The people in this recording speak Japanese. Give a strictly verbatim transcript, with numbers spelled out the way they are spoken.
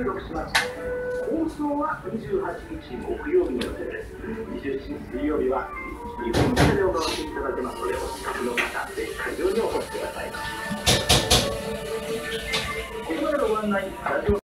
収録します。放送はにじゅうはちにち木曜日の予定です。にじゅうしちにち水曜日は日本テレビを回していただけますので、お近くの方ぜひ会場にお越しください。ここまでのご案内、ラジオ